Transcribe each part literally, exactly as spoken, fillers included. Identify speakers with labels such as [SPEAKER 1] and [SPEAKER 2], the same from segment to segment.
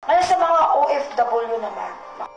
[SPEAKER 1] Ngayon sa mga O F W naman,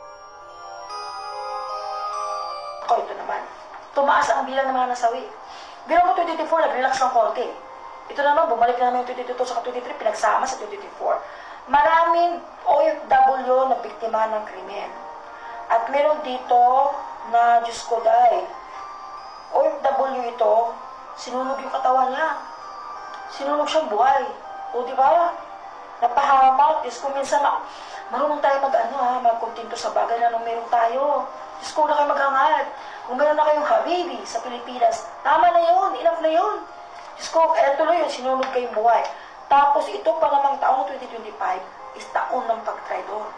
[SPEAKER 1] ako ito naman, tumaas ang bilang ng mga nasawi. Bilang ko twenty twenty-four, nag-relax ng konti. Ito naman, bumalik na namin yung twenty twenty-two sa twenty twenty-three, pinagsama sa twenty twenty-four. Maraming O F W na biktima ng krimen. At meron dito na, Diyos ko dahil, O F W ito, sinunog yung katawan niya. Sinunog siyang buhay. O di ba? Napahamak. Diyos ko, minsan ma marunong tayo mag-ano ha, magkontinto sa bagay na nung meron tayo. Diyos ko, na kayo maghangad. Kung meron na kayong habibi sa Pilipinas, tama na yun, enough na yun. Diyos ko, kaya tuloy yun, sinunog kayong buhay. Tapos ito pa namang taong twenty twenty-five is taon ng pag-traidor.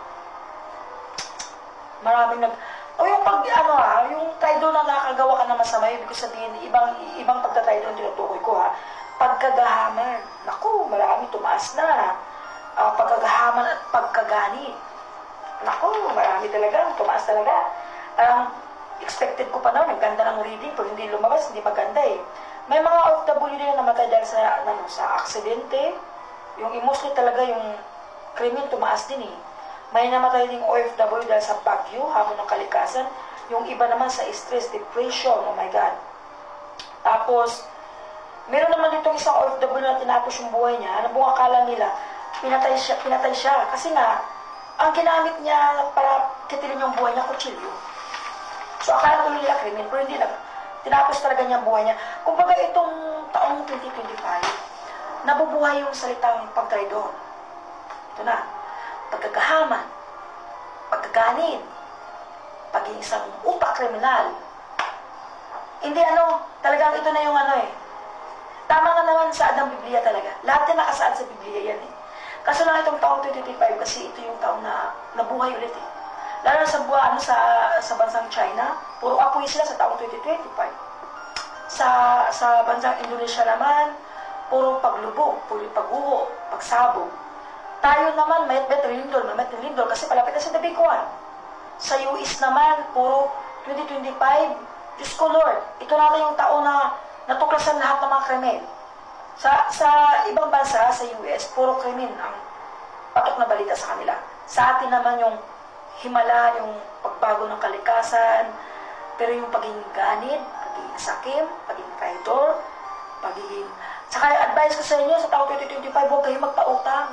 [SPEAKER 1] Maraming nag... O yung pag, ano ha, yung traidor na nakagawa ka na masama, ibig ko sabihin, ibang, ibang pagka-traidor ang tinutukoy ko ha. Pagkagahaman. Naku, marami tumaas na. Uh, pagkagahaman at pagkagani. Naku, marami talaga, tumaas talaga. Um, expected ko pa naman, ang ganda ng reading, pero hindi lumabas, hindi maganda eh. May mga O F W din na namatay dahil sa, ano, sa aksidente. Yung mostly talaga yung krimen tumaas din eh. May namatay ding O F W dahil sa bagyo, hamon ng kalikasan. Yung iba naman sa stress, depression, oh my God. Tapos, meron naman ditong isang O F W na tinapos yung buhay niya. Ano buong akala nila, pinatay siya, pinatay siya. Kasi nga, ang ginamit niya para kitilin yung buhay niya, kutsilyo. So, akala tuloy nila krimen, pero hindi lang. Tinapos talaga niya ang buhay niya. Kumbaga itong taong twenty twenty-five, nabubuhay yung salitang pagtraidor. Ito na. Pagkagahaman, pagkaganin, pagiging isang utak kriminal. Hindi ano, talagang ito na yung ano eh. Tama nga naman sa Adang Biblia talaga. Lahat na nakasaad sa Biblia yan eh. Kaso lang itong taong twenty twenty-five kasi ito yung taong na nabuhay ulit eh. Lalo na sa buwan, ano, sa, sa bansang China, puro apoy sila sa taong twenty twenty-five. Sa, sa bansang Indonesia naman, puro paglubog, puro pag-uho, pagsabog. Tayo naman, may metrolindol, may metrolindol kasi palapit na sa the big one. Sa U S naman, puro twenty twenty-five, Diyos ko Lord, ito natin yung taon na natuklasan lahat ng mga krimen. Sa, sa ibang bansa, sa U S, puro krimen ang patok na balita sa kanila. Sa atin naman yung himala, yung pagbago ng kalikasan, pero yung pagiging ganid, pagiging sakim, pagiging traidor, pagiging... Saka advice ko sa inyo, sa taong twenty twenty-five, huwag kayong magpautang.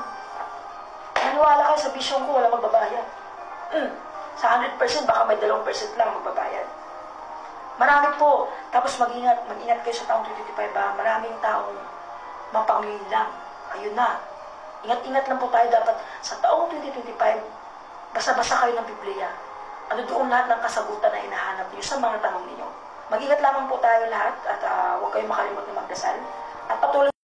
[SPEAKER 1] Naniwala kayo sa vision ko, wala magbabayad. Mm. Sa one hundred percent, baka may two percent lang magbabayad. Marami po. Tapos mag-ingat, mag-ingat kayo sa taong twenty twenty-five ba? Maraming taong mapangilin lang. Ayun na. Ingat-ingat lang po tayo dapat sa taong twenty twenty-five, basa-basa kayo ng Biblia. Ano doon lahat ng kasagutan na hinahanap niyo sa mga tanong ninyo. Mag-ingat lamang po tayo lahat at uh, huwag kayong makalimot na magdasal. At patuloy